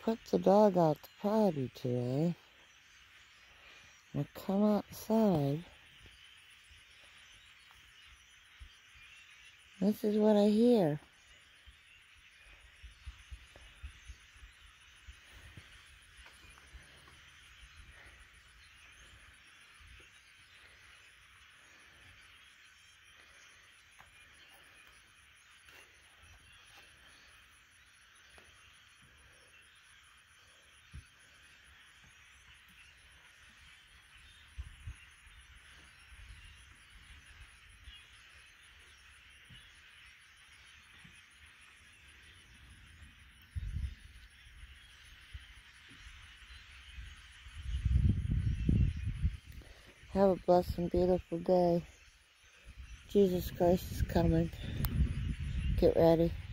put the dog out to potty today. I come outside. This is what I hear. Have a blessed and beautiful day. Jesus Christ is coming. Get ready.